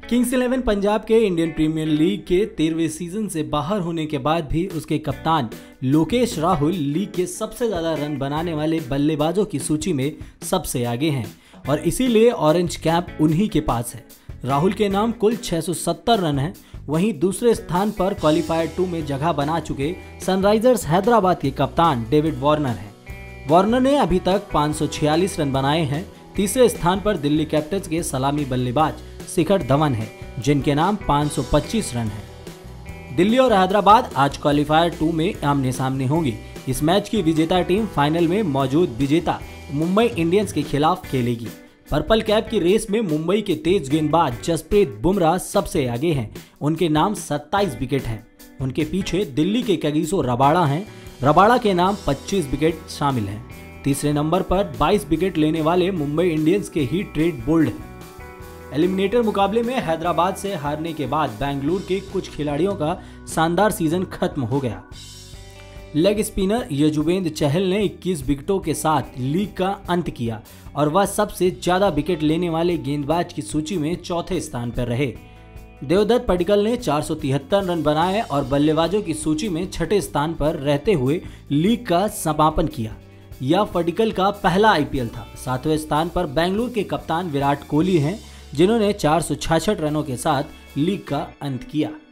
Kings 11 Punjab के Indian premiere league के 13वें season से बाहर होने के बाद भी उसके कप्तान लोकेश राहुल लीग के सबसे ज्यादा रन बनाने वाले बल्लेबाजों की सूची में सबसे आगे हैं और इसीलिए ऑरेंज कैप उन्हीं के पास है। राहुल के नाम कुल 670 रन हैं। वहीं दूसरे स्थान पर क्वालिफायर 2 में जगह बना चुके सनराइजर्स हैदराबाद के कप्तान डेविड वार्नर हैं। वार्नर ने अभी तक 546 रन बनाए हैं। तीसरे स्थान पर दिल्ली कैपिटल्स के सलामी बल्लेबाज शिखर धवन है, जिनके नाम 525 रन हैं। दिल्ली और हैदराबाद आज क्वालिफायर 2 में आमने सामने होंगी। इस मैच की विजेता टीम फाइनल में मौजूद विजेता मुंबई इंडियंस के खिलाफ खेलेगी। पर्पल कैप की रेस में मुंबई के तेज गेंदबाज जसप्रीत बुमराह सबसे आगे हैं। उनके नाम 27 विकेट हैं। उनके पीछे दिल्ली के कैगिसो रबाड़ा हैं। रबाड़ा के नाम 25 विकेट शामिल हैं। तीसरे नंबर पर 22 विकेट लेने वाले मुंबई इंडियंस के ही ट्रेड बोल्ड हैं। एलिमिनेटर मुकाबले में हैदराबाद से हारने के बाद बेंगलुरु के कुछ खिलाड़ियों का शानदार सीजन खत्म हो गया। लेग स्पिनर यजुवेंद्र चहल ने 21 विकेटों के साथ लीग का अंत किया और वह सबसे ज्यादा विकेट लेने वाले गेंदबाज की सूची में चौथे स्थान पर रहे। देवदत्त पडिक्कल ने 473 रन बनाए और बल्लेबाजों की सूची में छठे स्थान पर रहते हुए लीग का समापन किया। यह पडिक्कल का पहला आईपीएल था। सातवें स्थान पर बेंगलुरु के कप्तान विराट कोहली हैं, जिन्होंने 466 रनों के साथ लीग का अंत किया।